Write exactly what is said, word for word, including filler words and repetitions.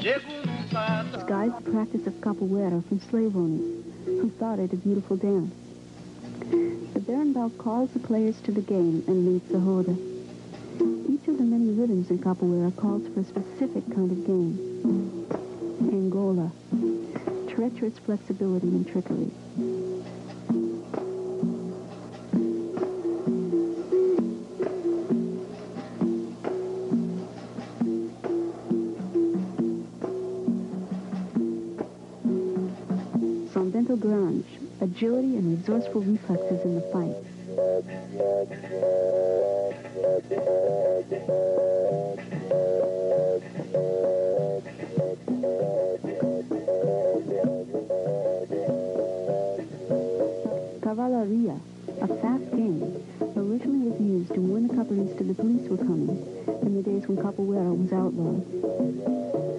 Guides the practice of capoeira from slave owners, who thought it a beautiful dance. The berimbau calls the players to the game and leads the roda. Each of the many rhythms in capoeira calls for a specific kind of game. Angola, treacherous flexibility and trickery. Grange, agility and resourceful reflexes in the fight. Cavalaria, a fast game, originally was used to warn the capoeirista the police were coming in the days when capoeira was outlawed.